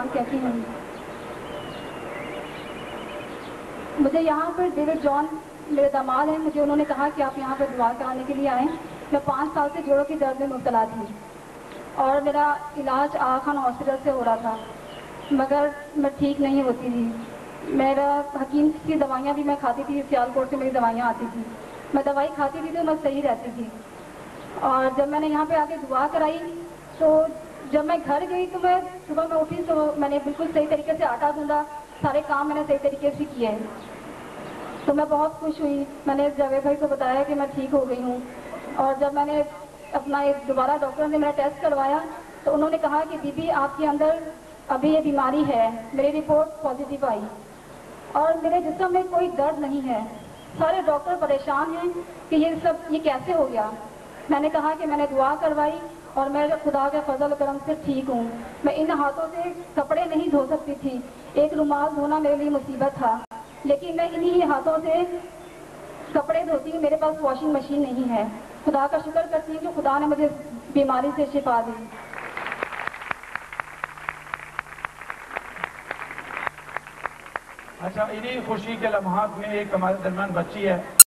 کہتی ہوں مجھے یہاں پر ڈیوڈ جان میرے داماد ہیں، مجھے انہوں نے کہا کہ آپ یہاں پر دعا کرانے کے لیے آئیں. میں 5 سال سے جوڑوں کی درد میں مبتلا تھی اور میرا علاج آغا خان ہاسپٹل سے ہو رہا تھا، مگر میں ٹھیک نہیں ہوتی تھی. میرا حکیم کی دوائیاں بھی میں کھاتی تھی، سیالکوٹ سے میری دوائیاں آتی تھی، میں دوائی کھاتی تھی تو میں صحیح رہتی تھی. اور جب میں نے یہاں پہ آ کے دعا کرائی تو جب میں گھر گئی تو میں صبح میں اٹھی تو میں نے بالکل صحیح طریقے سے آٹا گوندا، سارے کام میں نے صحیح طریقے سے کیے ہیں. تو میں بہت خوش ہوئی. میں نے جاوید بھائی کو بتایا کہ میں ٹھیک ہو گئی ہوں. اور جب میں نے اپنا ایک دوبارہ ڈاکٹر نے میرا ٹیسٹ کروایا تو انہوں نے کہا کہ بی بی آپ کے اندر ابھی یہ بیماری ہے. میری رپورٹ پازیٹیو آئی اور میرے جسم میں کوئی درد نہیں ہے. سارے ڈاکٹر پریشان ہیں کہ یہ کیسے ہو گیا. میں نے کہا کہ میں نے دعا کروائی اور میں خدا کے فضل و کرم سے ٹھیک ہوں. میں ان ہاتھوں سے کپڑے نہیں دھو سکتی تھی، ایک رومال دھونا میرے لیے مصیبت تھا، لیکن میں انہی ہاتھوں سے کپڑے دھوتی ہوں. میرے پاس واشنگ مشین نہیں ہے. خدا کا شکر کرتی ہوں کہ خدا نے مجھے بیماری سے شفا دی. اچھا، انہی خوشی کے لمحات میں ایک ہمارے درمیان بچی ہے